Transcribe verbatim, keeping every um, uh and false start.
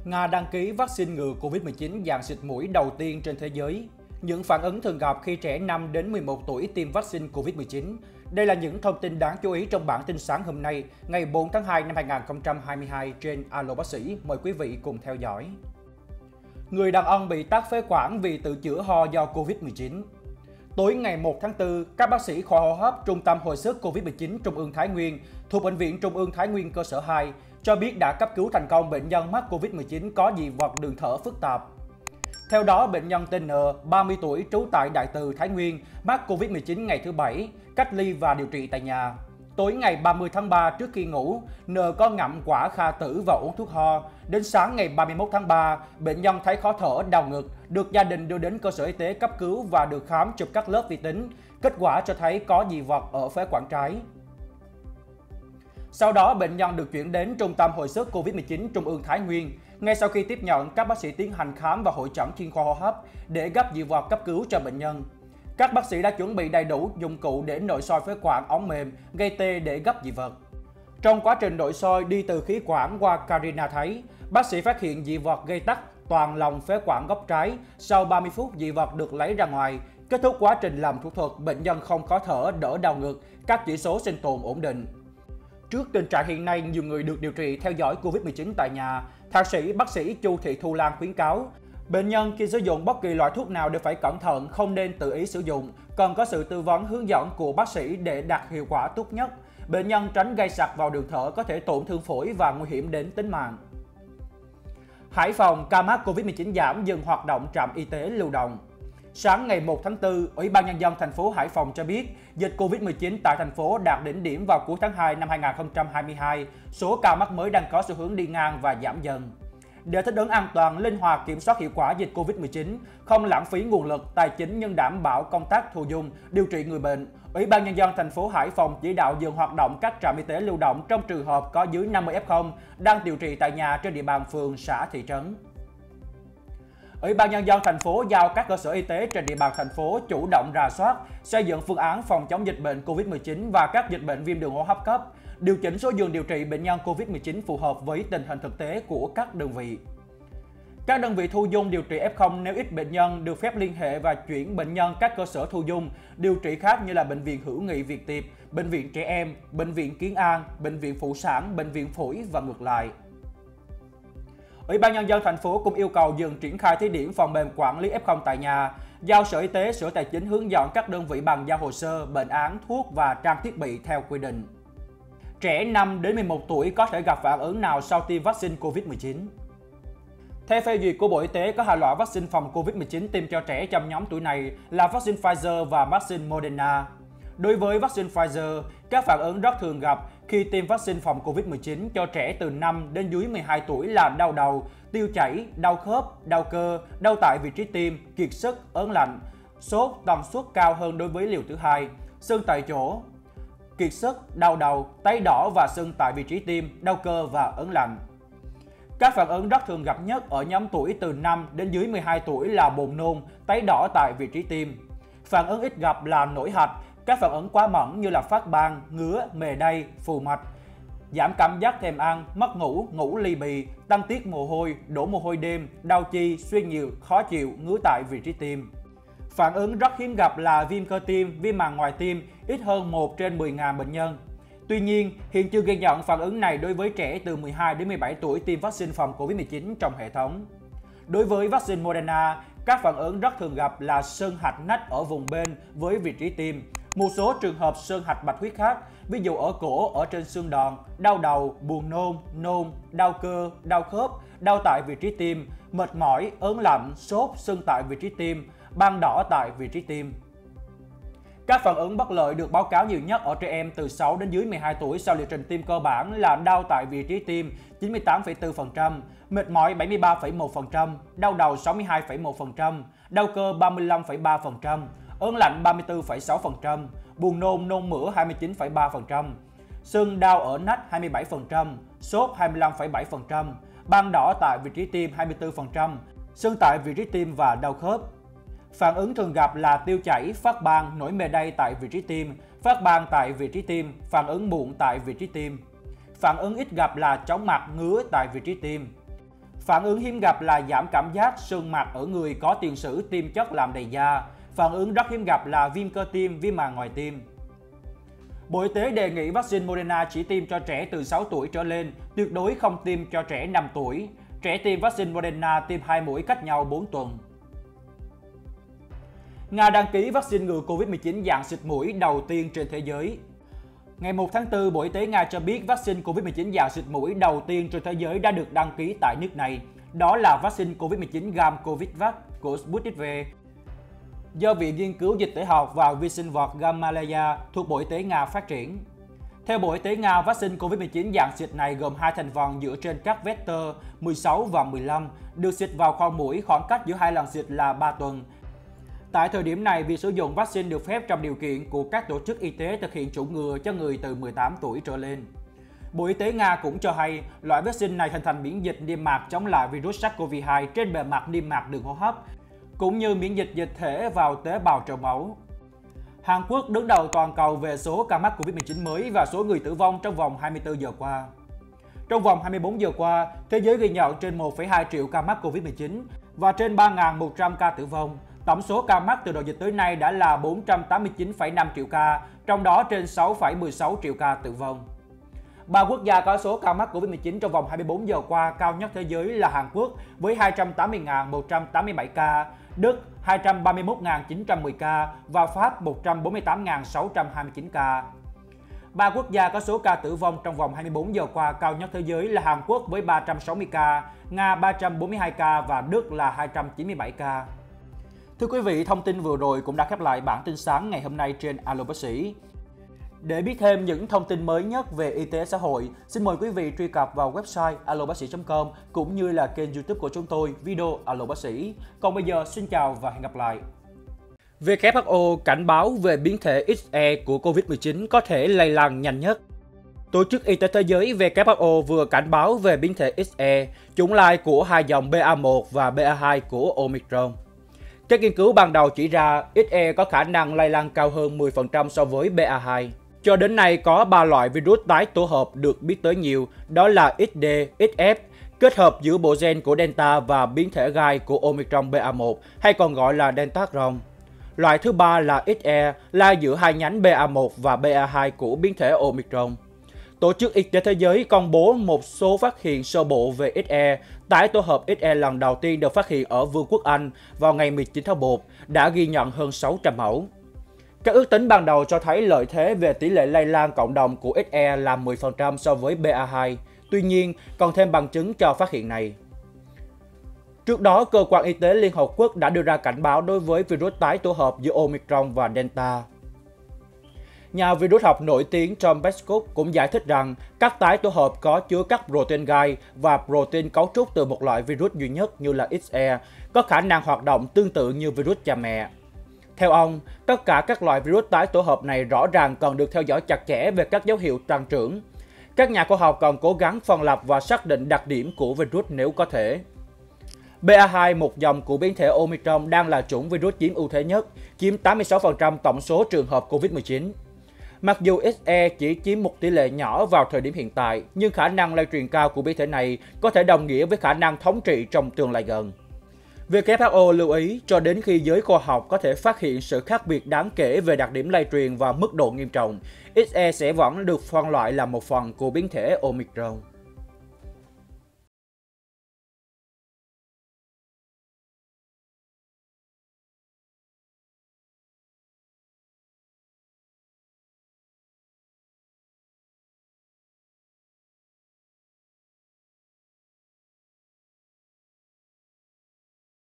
Nga đăng ký vaccine ngừa Covid mười chín dạng xịt mũi đầu tiên trên thế giới. Những phản ứng thường gặp khi trẻ năm đến mười một tuổi tiêm vaccine Covid mười chín. Đây là những thông tin đáng chú ý trong bản tin sáng hôm nay, ngày bốn tháng hai năm hai nghìn không trăm hai mươi hai trên Alo Bác sĩ. Mời quý vị cùng theo dõi. Người đàn ông bị tắc phế quản vì tự chữa ho do Covid mười chín. Tối ngày một tháng tư, các bác sĩ khoa hô hấp Trung tâm Hồi sức Covid mười chín Trung ương Thái Nguyên thuộc Bệnh viện Trung ương Thái Nguyên cơ sở hai cho biết đã cấp cứu thành công bệnh nhân mắc Covid mười chín có dị vật đường thở phức tạp. Theo đó, bệnh nhân tên N, ba mươi tuổi, trú tại Đại Từ, Thái Nguyên, mắc Covid mười chín ngày thứ Bảy, cách ly và điều trị tại nhà. Tối ngày ba mươi tháng ba trước khi ngủ, N có ngậm quả kha tử và uống thuốc ho. Đến sáng ngày ba mươi mốt tháng ba, bệnh nhân thấy khó thở, đau ngực, được gia đình đưa đến cơ sở y tế cấp cứu và được khám chụp các lớp vi tính. Kết quả cho thấy có dị vật ở phế quản trái. Sau đó, bệnh nhân được chuyển đến Trung tâm Hồi sức Covid mười chín Trung ương Thái Nguyên. Ngay sau khi tiếp nhận, các bác sĩ tiến hành khám và hội chẩn chuyên khoa hô hấp để gấp dị vật cấp cứu cho bệnh nhân. Các bác sĩ đã chuẩn bị đầy đủ dụng cụ để nội soi phế quản ống mềm, gây tê để gấp dị vật. Trong quá trình nội soi đi từ khí quản qua Carina thấy, bác sĩ phát hiện dị vật gây tắc toàn lòng phế quản góc trái. Sau ba mươi phút, dị vật được lấy ra ngoài. Kết thúc quá trình làm thủ thuật, bệnh nhân không khó thở, đỡ đau ngực, các chỉ số sinh tồn ổn định. Trước tình trạng hiện nay, nhiều người được điều trị theo dõi Covid mười chín tại nhà, thạc sĩ bác sĩ Chu Thị Thu Lan khuyến cáo, bệnh nhân khi sử dụng bất kỳ loại thuốc nào đều phải cẩn thận, không nên tự ý sử dụng, cần có sự tư vấn hướng dẫn của bác sĩ để đạt hiệu quả tốt nhất. Bệnh nhân tránh gây sặc vào đường thở có thể tổn thương phổi và nguy hiểm đến tính mạng. Hải Phòng, ca mắc Covid mười chín giảm, dừng hoạt động trạm y tế lưu động. Sáng ngày một tháng tư, Ủy ban Nhân dân thành phố Hải Phòng cho biết dịch Covid mười chín tại thành phố đạt đỉnh điểm vào cuối tháng hai năm hai nghìn không trăm hai mươi hai, số ca mắc mới đang có xu hướng đi ngang và giảm dần. Để thích ứng an toàn, linh hoạt kiểm soát hiệu quả dịch Covid mười chín, không lãng phí nguồn lực, tài chính nhưng đảm bảo công tác thu dung, điều trị người bệnh, Ủy ban Nhân dân thành phố Hải Phòng chỉ đạo dừng hoạt động các trạm y tế lưu động trong trường hợp có dưới năm mươi ép không đang điều trị tại nhà trên địa bàn phường, xã, thị trấn. Ủy ban Nhân dân thành phố giao các cơ sở y tế trên địa bàn thành phố chủ động rà soát, xây dựng phương án phòng chống dịch bệnh Covid mười chín và các dịch bệnh viêm đường hô hấp cấp, điều chỉnh số giường điều trị bệnh nhân Covid mười chín phù hợp với tình hình thực tế của các đơn vị. Các đơn vị thu dung điều trị ép không nếu ít bệnh nhân được phép liên hệ và chuyển bệnh nhân các cơ sở thu dung điều trị khác như là Bệnh viện Hữu nghị Việt Tiệp, Bệnh viện Trẻ Em, Bệnh viện Kiến An, Bệnh viện Phụ sản, Bệnh viện Phổi và ngược lại. Ủy ban Nhân dân thành phố cũng yêu cầu dừng triển khai thí điểm phần mềm quản lý ép không tại nhà, giao Sở Y tế, Sở Tài chính hướng dẫn các đơn vị bàn giao hồ sơ, bệnh án, thuốc và trang thiết bị theo quy định. Trẻ năm đến mười một tuổi có thể gặp phản ứng nào sau tiêm vaccine Covid mười chín? Theo phê duyệt của Bộ Y tế, có hai loại vaccine phòng Covid mười chín tiêm cho trẻ trong nhóm tuổi này là vaccine Pfizer và vaccine Moderna. Đối với vaccine Pfizer, các phản ứng rất thường gặp khi tiêm vaccine phòng Covid mười chín cho trẻ từ năm đến dưới mười hai tuổi là đau đầu, tiêu chảy, đau khớp, đau cơ, đau tại vị trí tiêm, kiệt sức, ớn lạnh, sốt tần suất cao hơn đối với liều thứ hai, sưng tại chỗ, kiệt sức, đau đầu, tấy đỏ và sưng tại vị trí tiêm, đau cơ và ớn lạnh. Các phản ứng rất thường gặp nhất ở nhóm tuổi từ năm đến dưới mười hai tuổi là buồn nôn, tấy đỏ tại vị trí tiêm. Phản ứng ít gặp là nổi hạch, các phản ứng quá mẫn như là phát ban, ngứa, mề đay, phù mạch, giảm cảm giác thèm ăn, mất ngủ, ngủ ly bì, tăng tiết mồ hôi, đổ mồ hôi đêm, đau chi, suy nhược, khó chịu, ngứa tại vị trí tiêm. Phản ứng rất hiếm gặp là viêm cơ tim, viêm màng ngoài tim, ít hơn một trên mười nghìn bệnh nhân. Tuy nhiên, hiện chưa ghi nhận phản ứng này đối với trẻ từ mười hai đến mười bảy tuổi tiêm vaccine phòng Covid mười chín trong hệ thống. Đối với vaccine Moderna, các phản ứng rất thường gặp là sưng hạch nách ở vùng bên với vị trí tiêm, một số trường hợp sưng hạch bạch huyết khác, ví dụ ở cổ, ở trên xương đòn, đau đầu, buồn nôn, nôn, đau cơ, đau khớp, đau tại vị trí tiêm, mệt mỏi, ớn lạnh, sốt, sưng tại vị trí tiêm, ban đỏ tại vị trí tiêm. Các phản ứng bất lợi được báo cáo nhiều nhất ở trẻ em từ sáu đến dưới mười hai tuổi sau liệu trình tiêm cơ bản là đau tại vị trí tiêm chín mươi tám phẩy bốn phần trăm, mệt mỏi bảy mươi ba phẩy một phần trăm, đau đầu sáu mươi hai phẩy một phần trăm, đau cơ ba mươi lăm phẩy ba phần trăm, ớn lạnh ba mươi tư phẩy sáu phần trăm, buồn nôn nôn mửa hai mươi chín phẩy ba phần trăm, sưng đau ở nách hai mươi bảy phần trăm, sốt hai mươi lăm phẩy bảy phần trăm, ban đỏ tại vị trí tiêm hai mươi tư phần trăm, sưng tại vị trí tiêm và đau khớp. Phản ứng thường gặp là tiêu chảy, phát ban, nổi mề đay tại vị trí tiêm, phát ban tại vị trí tiêm, phản ứng muộn tại vị trí tiêm. Phản ứng ít gặp là chóng mặt, ngứa tại vị trí tiêm. Phản ứng hiếm gặp là giảm cảm giác sưng mặt ở người có tiền sử tiêm chất làm đầy da. Phản ứng rất hiếm gặp là viêm cơ tim, viêm màng ngoài tim. Bộ Y tế đề nghị vaccine Moderna chỉ tiêm cho trẻ từ sáu tuổi trở lên, tuyệt đối không tiêm cho trẻ năm tuổi. Trẻ tiêm vaccine Moderna tiêm hai mũi cách nhau bốn tuần. Nga đăng ký vaccine ngừa Covid mười chín dạng xịt mũi đầu tiên trên thế giới. Ngày một tháng tư, Bộ Y tế Nga cho biết vaccine Covid mười chín dạng xịt mũi đầu tiên trên thế giới đã được đăng ký tại nước này. Đó là vaccine Covid mười chín Gamcovidvac của Sputnik V, do Viện Nghiên cứu Dịch tễ học và Vi sinh vật Gamaleya thuộc Bộ Y tế Nga phát triển. Theo Bộ Y tế Nga, vaccine Covid mười chín dạng xịt này gồm hai thành phần dựa trên các vector mười sáu và mười lăm, được xịt vào khoang mũi, khoảng cách giữa hai lần xịt là ba tuần. Tại thời điểm này, việc sử dụng vaccine được phép trong điều kiện của các tổ chức y tế thực hiện chủng ngừa cho người từ mười tám tuổi trở lên. Bộ Y tế Nga cũng cho hay loại vaccine này hình thành miễn dịch niêm mạc chống lại virus SARS-xê o vê hai trên bề mặt niêm mạc đường hô hấp, cũng như miễn dịch dịch thể vào tế bào trong máu. Hàn Quốc đứng đầu toàn cầu về số ca mắc Covid mười chín mới và số người tử vong trong vòng hai mươi tư giờ qua. Trong vòng hai mươi bốn giờ qua, thế giới ghi nhận trên một phẩy hai triệu ca mắc Covid mười chín và trên ba nghìn một trăm ca tử vong. Tổng số ca mắc từ đầu dịch tới nay đã là bốn trăm tám mươi chín phẩy năm triệu ca, trong đó trên sáu phẩy mười sáu triệu ca tử vong. Ba quốc gia có số ca mắc Covid mười chín trong vòng hai mươi bốn giờ qua cao nhất thế giới là Hàn Quốc với hai trăm tám mươi nghìn một trăm tám mươi bảy ca, Đức hai trăm ba mươi mốt nghìn chín trăm mười ca và Pháp một trăm bốn mươi tám nghìn sáu trăm hai mươi chín ca. Ba quốc gia có số ca tử vong trong vòng hai mươi bốn giờ qua cao nhất thế giới là Hàn Quốc với ba trăm sáu mươi ca, Nga ba trăm bốn mươi hai ca và Đức là hai trăm chín mươi bảy ca. Thưa quý vị, thông tin vừa rồi cũng đã khép lại bản tin sáng ngày hôm nay trên Alo Bác sĩ. Để biết thêm những thông tin mới nhất về y tế xã hội, xin mời quý vị truy cập vào website alo bác sĩ chấm com cũng như là kênh YouTube của chúng tôi, video Alo Bác sĩ. Còn bây giờ, xin chào và hẹn gặp lại. vê kép hát o cảnh báo về biến thể ích e của Covid mười chín có thể lây lan nhanh nhất. Tổ chức Y tế Thế giới vê kép hát o vừa cảnh báo về biến thể ích e, chủng lai của hai dòng bê a một và bê a hai của Omicron. Các nghiên cứu ban đầu chỉ ra ích e có khả năng lây lan cao hơn mười phần trăm so với bê a hai. Cho đến nay có ba loại virus tái tổ hợp được biết tới nhiều, đó là ích đê, ích ép, kết hợp giữa bộ gen của Delta và biến thể gai của Omicron bê a một hay còn gọi là Delta Cron. Loại thứ ba là ích e, là giữa hai nhánh bê a một và bê a hai của biến thể Omicron. Tổ chức Y tế Thế giới công bố một số phát hiện sơ bộ về ích e. Tái tổ hợp ích e lần đầu tiên được phát hiện ở Vương quốc Anh vào ngày mười chín tháng một, đã ghi nhận hơn sáu trăm mẫu. Các ước tính ban đầu cho thấy lợi thế về tỷ lệ lây lan cộng đồng của ích e là mười phần trăm so với bê a hai. Tuy nhiên, còn thêm bằng chứng cho phát hiện này. Trước đó, Cơ quan Y tế Liên Hợp Quốc đã đưa ra cảnh báo đối với virus tái tổ hợp giữa Omicron và Delta. Nhà virus học nổi tiếng Tom Peskov cũng giải thích rằng các tái tổ hợp có chứa các protein gai và protein cấu trúc từ một loại virus duy nhất như là ích e có khả năng hoạt động tương tự như virus cha mẹ. Theo ông, tất cả các loại virus tái tổ hợp này rõ ràng cần được theo dõi chặt chẽ về các dấu hiệu tăng trưởng. Các nhà khoa học cần cố gắng phân lập và xác định đặc điểm của virus nếu có thể. bê a hai, một dòng của biến thể Omicron, đang là chủng virus chiếm ưu thế nhất, chiếm tám mươi sáu phần trăm tổng số trường hợp Covid mười chín. Mặc dù ích e chỉ chiếm một tỷ lệ nhỏ vào thời điểm hiện tại, nhưng khả năng lây truyền cao của biến thể này có thể đồng nghĩa với khả năng thống trị trong tương lai gần. vê kép hát o lưu ý, cho đến khi giới khoa học có thể phát hiện sự khác biệt đáng kể về đặc điểm lây truyền và mức độ nghiêm trọng, ích e sẽ vẫn được phân loại là một phần của biến thể Omicron.